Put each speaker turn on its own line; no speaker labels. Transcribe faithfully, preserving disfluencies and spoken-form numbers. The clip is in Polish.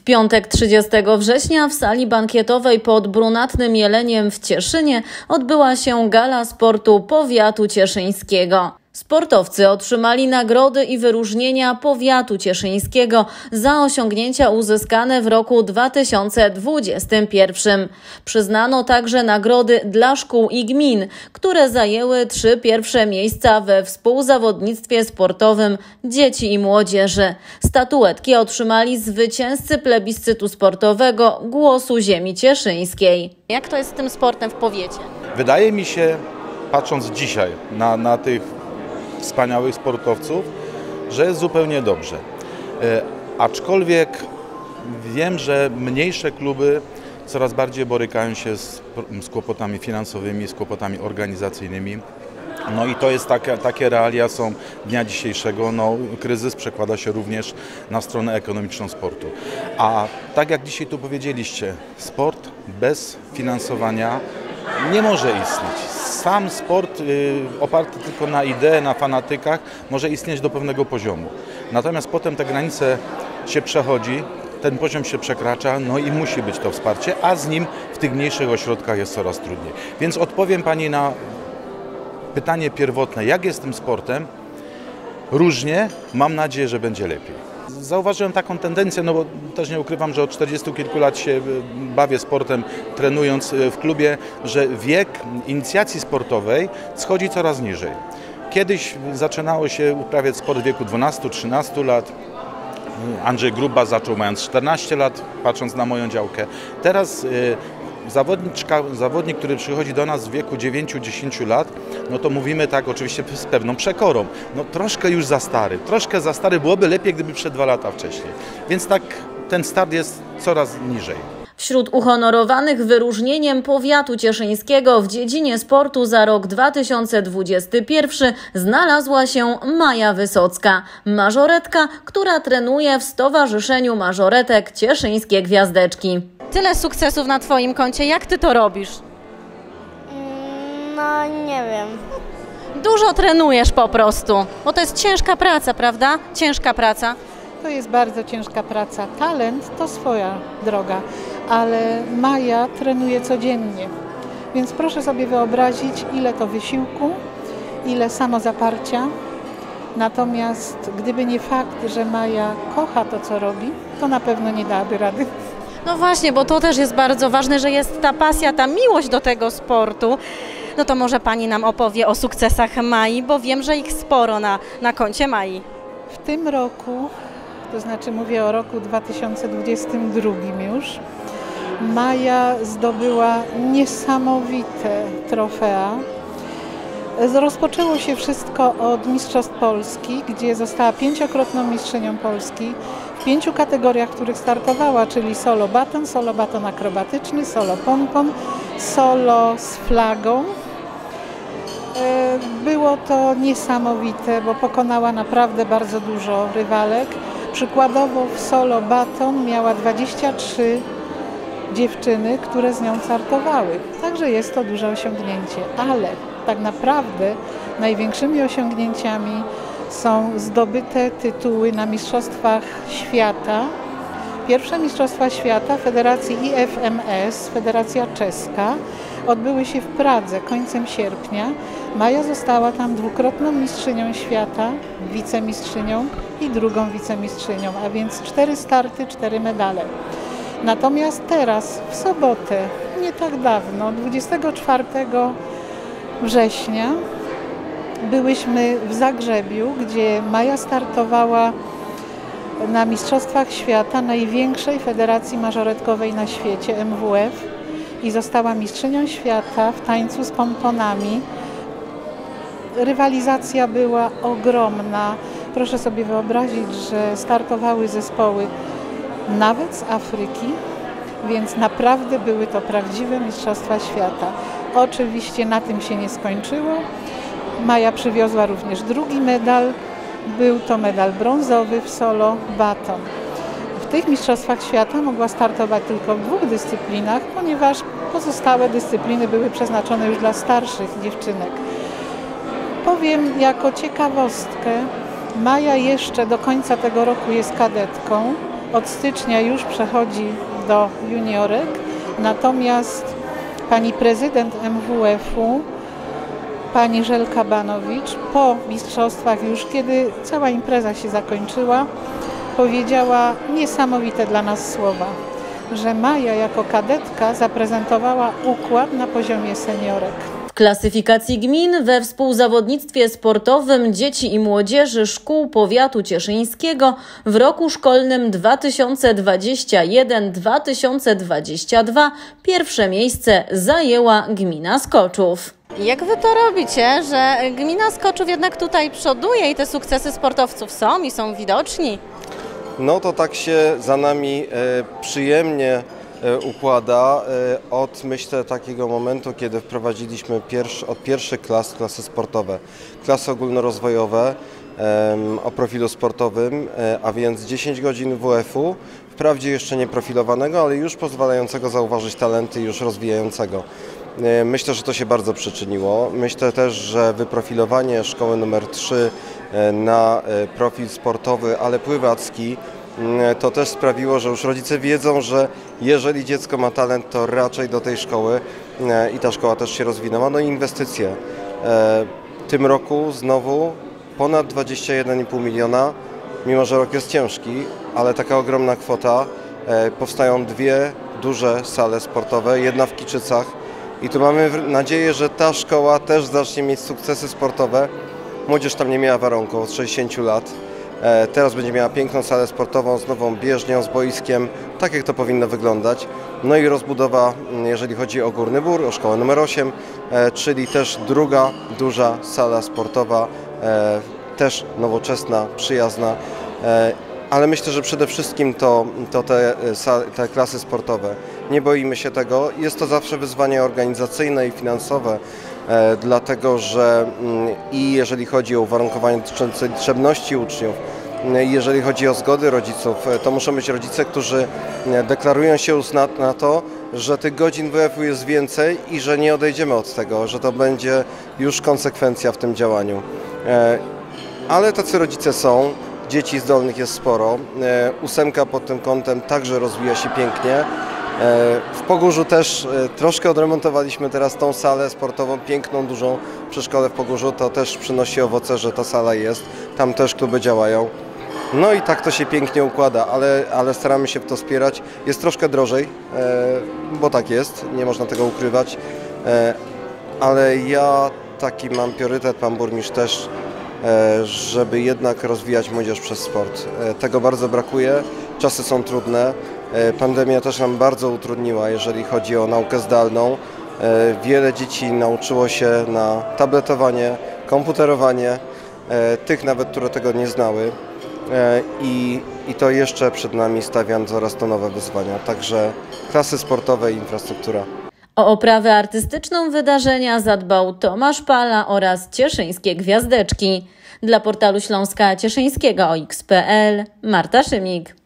W piątek trzydziestego września w sali bankietowej pod Brunatnym Jeleniem w Cieszynie odbyła się gala sportu powiatu cieszyńskiego. Sportowcy otrzymali nagrody i wyróżnienia powiatu cieszyńskiego za osiągnięcia uzyskane w roku dwa tysiące dwudziestym pierwszym. Przyznano także nagrody dla szkół i gmin, które zajęły trzy pierwsze miejsca we współzawodnictwie sportowym dzieci i młodzieży. Statuetki otrzymali zwycięzcy plebiscytu sportowego Głosu Ziemi Cieszyńskiej. Jak to jest z tym sportem w powiecie?
Wydaje mi się, patrząc dzisiaj na, na tych wspaniałych sportowców, że jest zupełnie dobrze. E, aczkolwiek wiem, że mniejsze kluby coraz bardziej borykają się z, z kłopotami finansowymi, z kłopotami organizacyjnymi. No i to jest takie, takie realia są dnia dzisiejszego. No, kryzys przekłada się również na stronę ekonomiczną sportu. A tak jak dzisiaj tu powiedzieliście, sport bez finansowania nie może istnieć. Sam sport y, oparty tylko na idee, na fanatykach może istnieć do pewnego poziomu. Natomiast potem te granice się przechodzi, ten poziom się przekracza, no i musi być to wsparcie, a z nim w tych mniejszych ośrodkach jest coraz trudniej. Więc odpowiem Pani na pytanie pierwotne, jak jest z tym sportem? Różnie, mam nadzieję, że będzie lepiej. Zauważyłem taką tendencję, no bo też nie ukrywam, że od czterdziestu kilku lat się bawię sportem, trenując w klubie, że wiek inicjacji sportowej schodzi coraz niżej. Kiedyś zaczynało się uprawiać sport w wieku dwunastu trzynastu lat. Andrzej Gruba zaczął mając czternaście lat, patrząc na moją działkę. Teraz Zawodniczka, zawodnik, który przychodzi do nas w wieku dziewięciu dziesięciu lat, no to mówimy tak oczywiście z pewną przekorą. No troszkę już za stary, troszkę za stary, byłoby lepiej, gdyby przed dwa lata wcześniej. Więc tak ten start jest coraz niżej.
Wśród uhonorowanych wyróżnieniem powiatu cieszyńskiego w dziedzinie sportu za rok dwa tysiące dwudziesty pierwszy znalazła się Maja Wysocka, mażoretka, która trenuje w Stowarzyszeniu Mażoretek Cieszyńskie Gwiazdeczki. Tyle sukcesów na Twoim koncie, jak Ty to robisz?
No nie wiem.
Dużo trenujesz po prostu, bo to jest ciężka praca, prawda? Ciężka praca.
To jest bardzo ciężka praca. Talent to swoja droga, ale Maja trenuje codziennie. Więc proszę sobie wyobrazić, ile to wysiłku, ile samozaparcia. Natomiast gdyby nie fakt, że Maja kocha to, co robi, to na pewno nie dałaby rady.
No właśnie, bo to też jest bardzo ważne, że jest ta pasja, ta miłość do tego sportu. No to może Pani nam opowie o sukcesach Mai, bo wiem, że ich sporo na, na koncie Mai.
W tym roku, to znaczy mówię o roku dwa tysiące dwudziestym drugim już, Maja zdobyła niesamowite trofea. Rozpoczęło się wszystko od Mistrzostw Polski, gdzie została pięciokrotną mistrzynią Polski w pięciu kategoriach, w których startowała, czyli solo baton, solo baton akrobatyczny, solo pompon, solo z flagą. Było to niesamowite, bo pokonała naprawdę bardzo dużo rywalek. Przykładowo w solo baton miała dwadzieścia trzy dziewczyny, które z nią startowały. Także jest to duże osiągnięcie, ale tak naprawdę największymi osiągnięciami są zdobyte tytuły na Mistrzostwach Świata. Pierwsze Mistrzostwa Świata Federacji I F M S, Federacja Czeska, odbyły się w Pradze końcem sierpnia. Maja została tam dwukrotną mistrzynią świata, wicemistrzynią i drugą wicemistrzynią, a więc cztery starty, cztery medale. Natomiast teraz, w sobotę, nie tak dawno, dwudziestego czwartego września, byłyśmy w Zagrzebiu, gdzie Maja startowała na Mistrzostwach Świata największej federacji mażoretkowej na świecie, M W F, i została mistrzynią świata w tańcu z pomponami. Rywalizacja była ogromna. Proszę sobie wyobrazić, że startowały zespoły nawet z Afryki, więc naprawdę były to prawdziwe Mistrzostwa Świata. Oczywiście na tym się nie skończyło. Maja przywiozła również drugi medal. Był to medal brązowy w solo baton. W tych Mistrzostwach Świata mogła startować tylko w dwóch dyscyplinach, ponieważ pozostałe dyscypliny były przeznaczone już dla starszych dziewczynek. Powiem jako ciekawostkę, Maja jeszcze do końca tego roku jest kadetką od stycznia już przechodzi do juniorek, natomiast pani prezydent M W F-u, pani Żelka Banowicz, po mistrzostwach już, kiedy cała impreza się zakończyła, powiedziała niesamowite dla nas słowa, że Maja jako kadetka zaprezentowała układ na poziomie seniorek.
W klasyfikacji gmin we współzawodnictwie sportowym dzieci i młodzieży szkół powiatu cieszyńskiego w roku szkolnym dwa tysiące dwudziestym pierwszym dwa tysiące dwudziestym drugim pierwsze miejsce zajęła gmina Skoczów. Jak wy to robicie, że gmina Skoczów jednak tutaj przoduje i te sukcesy sportowców są i są widoczni?
No to tak się za nami e, przyjemnie e, układa e, od, myślę, takiego momentu, kiedy wprowadziliśmy pierwszy, od pierwszych klas klasy sportowe, klasy ogólnorozwojowe e, o profilu sportowym, e, a więc dziesięć godzin W F-u, wprawdzie jeszcze nie profilowanego, ale już pozwalającego zauważyć talenty, już rozwijającego. E, myślę, że to się bardzo przyczyniło. Myślę też, że wyprofilowanie szkoły numer trzy na profil sportowy, ale pływacki, to też sprawiło, że już rodzice wiedzą, że jeżeli dziecko ma talent, to raczej do tej szkoły i ta szkoła też się rozwinęła. No i inwestycje. W tym roku znowu ponad dwadzieścia jeden i pół miliona, mimo że rok jest ciężki, ale taka ogromna kwota. Powstają dwie duże sale sportowe, jedna w Kiczycach i tu mamy nadzieję, że ta szkoła też zacznie mieć sukcesy sportowe. Młodzież tam nie miała warunków od sześćdziesięciu lat. Teraz będzie miała piękną salę sportową z nową bieżnią, z boiskiem, tak jak to powinno wyglądać. No i rozbudowa, jeżeli chodzi o Górny Bór, o szkołę numer osiem, czyli też druga duża sala sportowa, też nowoczesna, przyjazna. Ale myślę, że przede wszystkim to, to te, te klasy sportowe. Nie boimy się tego. Jest to zawsze wyzwanie organizacyjne i finansowe, e, dlatego że mm, i jeżeli chodzi o uwarunkowania dotyczące liczebności uczniów, i jeżeli chodzi o zgody rodziców, to muszą być rodzice, którzy deklarują się już na, na to, że tych godzin W F-u jest więcej i że nie odejdziemy od tego, że to będzie już konsekwencja w tym działaniu. E, ale tacy rodzice są. Dzieci zdolnych jest sporo. Ósemka pod tym kątem także rozwija się pięknie. W Pogórzu też troszkę odremontowaliśmy teraz tą salę sportową, piękną, dużą przedszkolę w Pogórzu. To też przynosi owoce, że ta sala jest. Tam też kluby działają. No i tak to się pięknie układa, ale, ale staramy się w to wspierać. Jest troszkę drożej, bo tak jest, nie można tego ukrywać. Ale ja taki mam priorytet, pan burmistrz też, żeby jednak rozwijać młodzież przez sport. Tego bardzo brakuje, czasy są trudne, pandemia też nam bardzo utrudniła, jeżeli chodzi o naukę zdalną. Wiele dzieci nauczyło się na tabletowanie, komputerowanie, tych nawet, które tego nie znały i, i to jeszcze przed nami stawia coraz to nowe wyzwania, także klasy sportowe i infrastruktura.
O oprawę artystyczną wydarzenia zadbał Tomasz Pala oraz Cieszyńskie Gwiazdeczki. Dla portalu Śląska Cieszyńskiego o X kropka pe el Marta Szymik.